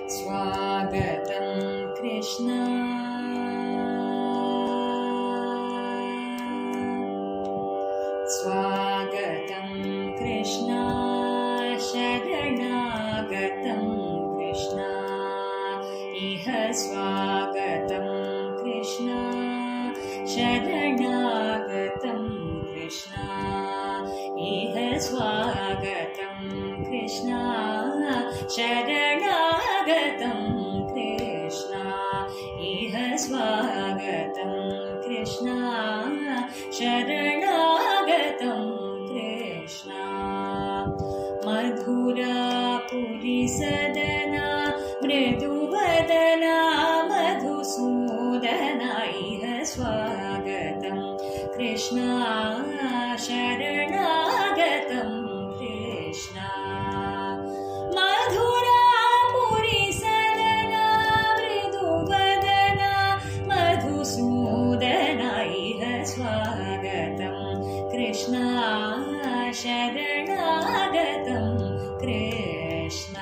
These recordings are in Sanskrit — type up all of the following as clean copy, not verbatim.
स्वागतं कृष्ण स्वागतं कृष्ण शरणागतं कृष्ण इह स्वागतं कृष्ण शरणागतं कृष्ण इह स्वागतं कृष्ण शरणागतं कृष्ण इह स्वागतं कृष्ण शरणागतं कृष्ण मधुरापुरी सदना मृदुवदना मधुसूदना इह स्वागतं कृष्ण शरणागतं कृष्ण मधुरापुरी सदना मृदुवदना मधुसूदना इह स्वागतं कृष्ण शरणागतं कृष्ण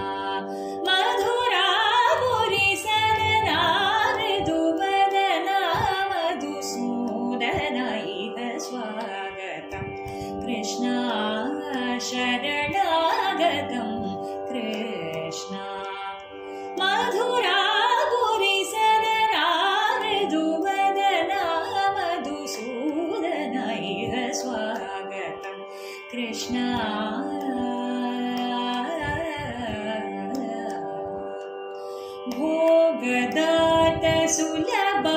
मधुरापुरी सदना मृदुवदना मधुसूदना इह स्वागतं कृष्ण शरणागतं कृष्ण मधुरापुरी सदना मृदुवदना मधुसूदना इह स्वागतं कृष्ण भोगदात सुलभ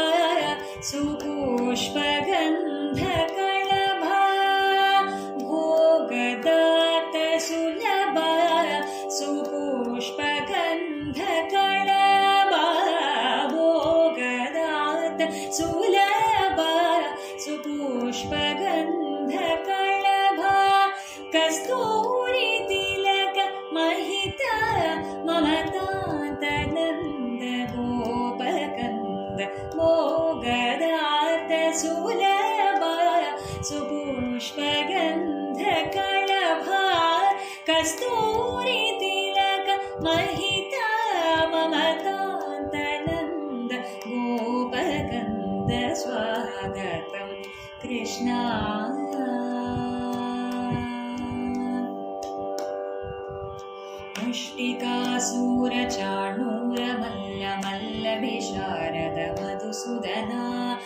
सुपुष्पगन्धकलभा भोगदात सुलभ सुपुष्पगन्धकलभा भोगदात सुलभ सुपुष्पगन्धकलभा कस्तूरी तिलक महिता ममतान्तनन्द गोपकन्द भोगदात सुलभ सुपुष्पगन्धकलभा कस्तूरी तिलक महिता ममतान्तनन्द गोपकन्द स्वागतं कृष्ण मुष्टिकासूरचाणूरमल्लमल्लविशारद मधुसूदना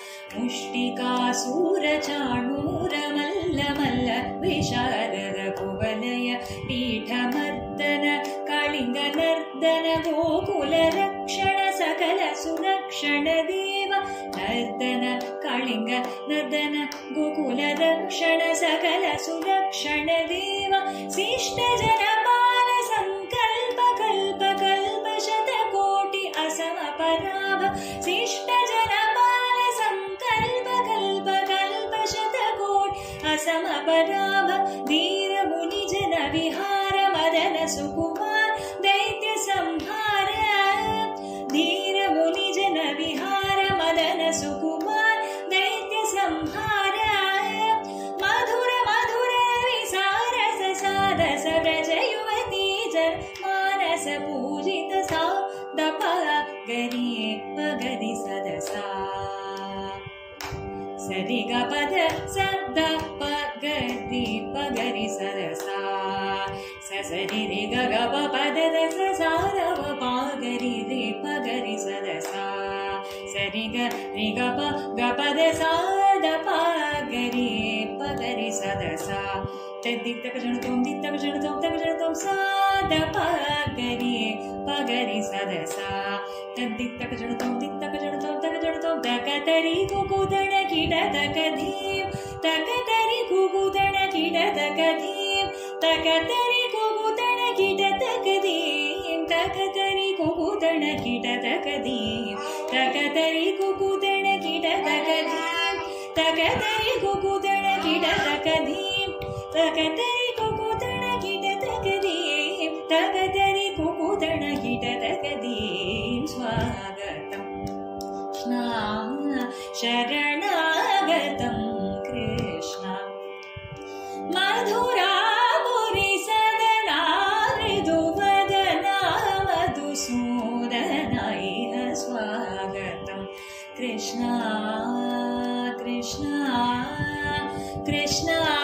मुष्टिकासूरचाणूरमल्लमल्ल विशारद कुवलय पीठमर्दन कलिङ्गनर्दन गोकुलरक्षण सकल सुरक्षण देव नर्दन कलिङ्ग नर्दन गोकुलरक्षण सकल सुरक्षण देव शिष्ट जनपाल संकल्प कल्प कल्प शतकोटि असमपराभ शिष्ट जनपाल संकल्प कल्प कल्प शतकोटि असमपराभ धीर मुनि जन विहार मदन सुकुमार दैत्य संहार धीर मुनि जन विहार मदन सुकुमार दैत्य संहार मधुर मधुर विसारस सारस व्रज युवती जन मानस पूजित सा दप गरी पगरि सदसा सरि ग पद सद पगरि पगरि सदसा ससरि रि ग ग प पद दस सा द प गरि रि पगरि सदसा सरि ग रि ग प ग पद सा द प गरि पगरि सदसा तद्दित्तक जणतों दित्तक जणतों तक जणतों सा द प गरि पगरि सदसा तद्दित्तक जणतों दित्तक जणतों तक जणतों तकतरि कुकुदण किडतक धीम तकतरि कुकुदण किडतक धीम तकतरि कुकुदण किडतक धीम तकतरि कुकुदण किडतक धीम तकतरि कुकुदण किडतक धीम तकतरि कुकुदण किडतक धीम तकतरि कुकुदण किडतक धीम तकतरि कुकुदण किडतक धीम स्वागतं कृष्ण शरणागतं कृष्ण मधुरापुरी सदना मृदुवदना मधुसूदना कृष्णा कृष्णा कृष्णा